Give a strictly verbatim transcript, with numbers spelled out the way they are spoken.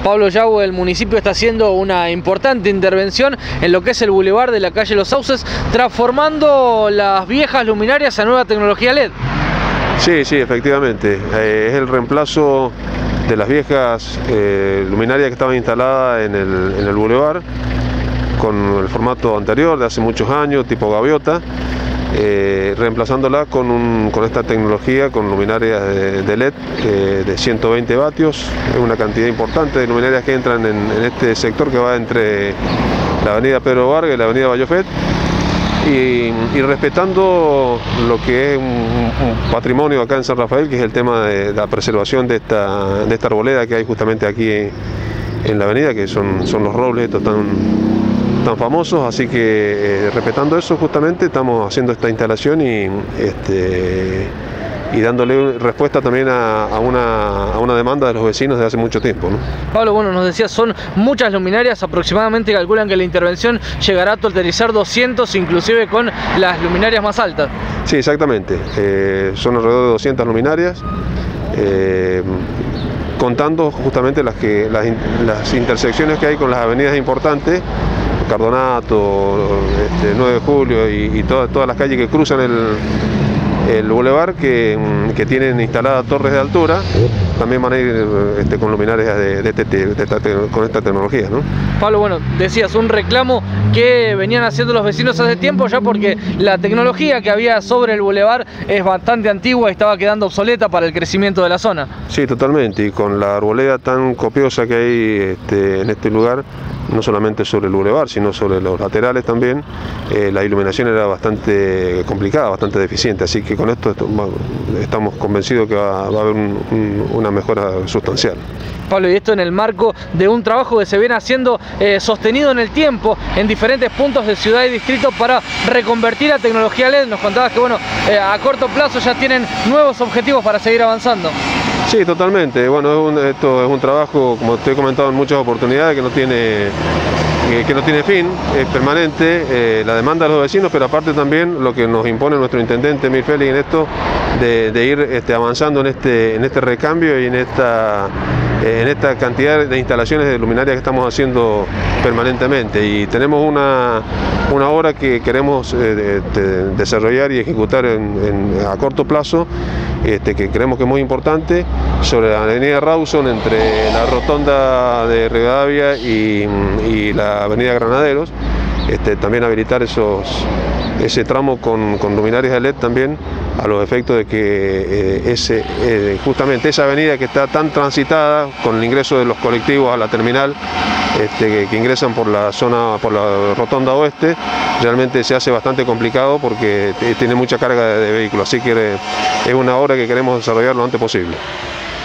Pablo Yago, el municipio está haciendo una importante intervención en lo que es el bulevar de la calle Los Sauces, transformando las viejas luminarias a nueva tecnología L E D. Sí, sí, efectivamente. Eh, es el reemplazo de las viejas eh, luminarias que estaban instaladas en el, en el bulevar, con el formato anterior de hace muchos años, tipo gaviota, eh, reemplazándola con, un, con esta tecnología, con luminarias de, de L E D eh, de ciento veinte vatios. Es una cantidad importante de luminarias que entran en, en este sector que va entre la avenida Pedro Vargas y la avenida Bayofet, y, y respetando lo que es un, un patrimonio acá en San Rafael, que es el tema de, de la preservación de esta, de esta arboleda que hay justamente aquí en la avenida, que son, son los robles estos tan, tan famosos. Así que eh, respetando eso, justamente estamos haciendo esta instalación y, este, y dándole respuesta también a, a, una, a una demanda de los vecinos de hace mucho tiempo, ¿no? Pablo, bueno, nos decías, son muchas luminarias, aproximadamente calculan que la intervención llegará a totalizar doscientos, inclusive con las luminarias más altas. Sí, exactamente, eh, son alrededor de doscientas luminarias, eh, contando justamente las, que, las, las intersecciones que hay con las avenidas importantes, Cardonato, este, nueve de julio y, y todas, todas las calles que cruzan el, el bulevar, que, que tienen instaladas torres de altura. También van a ir este, con luminarias de, de, de, de, de esta, con esta tecnología, ¿no? Pablo, bueno, decías un reclamo que venían haciendo los vecinos hace tiempo ya, porque la tecnología que había sobre el bulevar es bastante antigua y estaba quedando obsoleta para el crecimiento de la zona. Sí, totalmente, y con la arboleda tan copiosa que hay este, en este lugar, no solamente sobre el bulevar, sino sobre los laterales también, eh, la iluminación era bastante complicada, bastante deficiente, así que con esto, esto bueno, estamos convencidos que va, va a haber un, un, una mejora sustancial. Pablo, y esto en el marco de un trabajo que se viene haciendo eh, sostenido en el tiempo en diferentes puntos de ciudad y distrito para reconvertir a tecnología L E D. Nos contabas que bueno, eh, a corto plazo ya tienen nuevos objetivos para seguir avanzando. Sí, totalmente. Bueno, es un, esto es un trabajo, como te he comentado en muchas oportunidades, que no tiene, eh, que no tiene fin, es permanente, eh, la demanda de los vecinos, pero aparte también lo que nos impone nuestro intendente Emil Félix en esto, de, de ir este, avanzando en este, en este recambio y en esta, eh, en esta cantidad de instalaciones de luminarias que estamos haciendo permanentemente. Y tenemos una, una obra que queremos eh, de, de desarrollar y ejecutar en, en, a corto plazo, Este, que creemos que es muy importante, sobre la avenida Rawson, entre la rotonda de Rivadavia y, y la avenida Granaderos. Este, también habilitar esos, ese tramo con, con luminarias de L E D también, a los efectos de que eh, ese, eh, justamente esa avenida que está tan transitada con el ingreso de los colectivos a la terminal, este, que, que ingresan por la zona, por la rotonda oeste, realmente se hace bastante complicado porque tiene mucha carga de, de vehículos, así que es una obra que queremos desarrollar lo antes posible.